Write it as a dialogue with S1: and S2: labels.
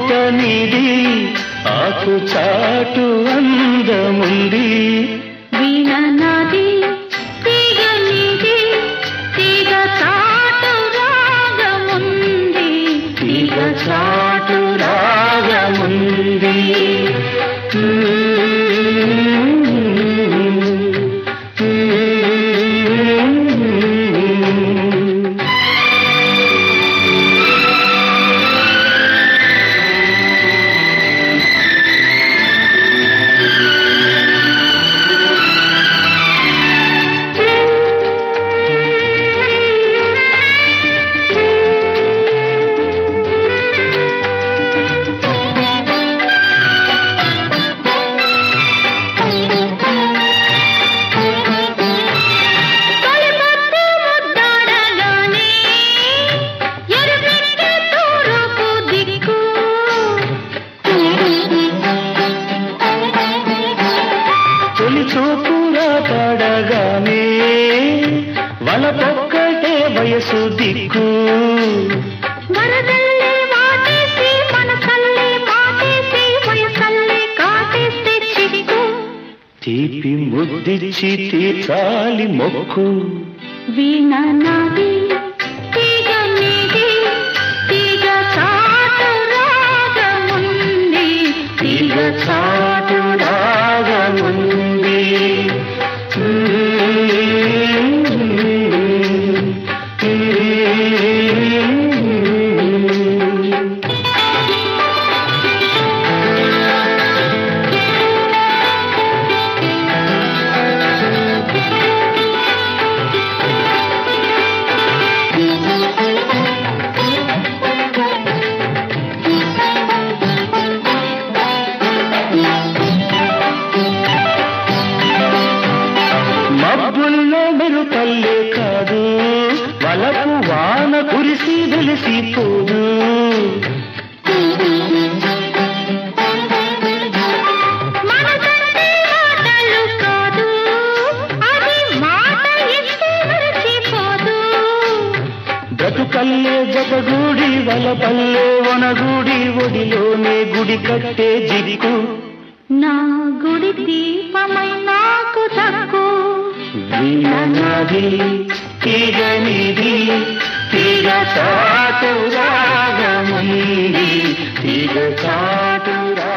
S1: పూట నీది ఆకు చాటు అందముంది.
S2: వీణ నాది తీగ నీది తీగ చాటు రాగముంది.
S1: తీగ చాటు రాగముంది. పడగానే వలపొక్కటే వయసు దిక్కు.
S2: వరదల్లే వాటేసి మనసల్లే మాటేసి వయసల్లే కాటేస్తే చిక్కు.
S1: తీపి ముద్దిచ్చి తీర్చాలి మొక్కు.
S2: వీణ నాది తీగ నీది తీగ చాటు రాగముంది.
S1: తీగ చాటు రాగముంది. మబ్బుల్లో మెరుపల్లే కాదు వలపు వాన కురిసి వెలిసిపోదు. బ్రతుకల్లే జతగూడి వలపల్లే వనగూడి ఒడిలోనే గుడి కట్టే జిదికు.
S2: నా గుడి దీపమై నాకు దక్కు.
S1: వీణ నాది తీగ నీది తీగ చాటు రాగముంది. తీగ చాటు